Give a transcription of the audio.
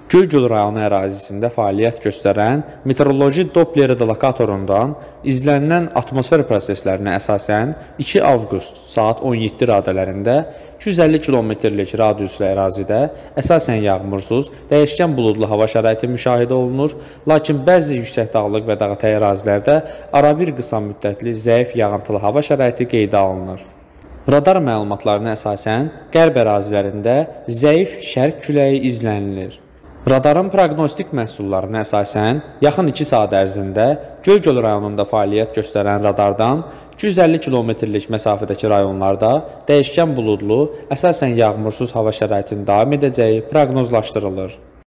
Göygöl rayonu ərazisində fəaliyyət göstərən meteoroloji Doppler lokatorundan izlənilən atmosfer proseslərinə əsasən 2 avqust saat 17 radələrində 250 kilometrlik radiuslu ərazidə əsasən yağmursuz, dəyişkən buludlu hava şəraiti müşahidə olunur, lakin bəzi yüksək dağlıq və dağətəyi ərazilərdə arabir qısa müddətli zəif yağıntılı hava şəraiti qeydə alınır. Radar məlumatlarına əsasən qərb ərazilərində zəif şərq küləyi izlənilir. Radarın proqnostik məhsullarına əsasən, yaxın 2 saat ərzində Göygöl rayonunda fəaliyyət göstərən radardan 250 kilometrlik məsafədəki rayonlarda dəyişkən buludlu, əsasən yağmursuz hava şəraitinin davam edəcəyi proqnozlaşdırılır.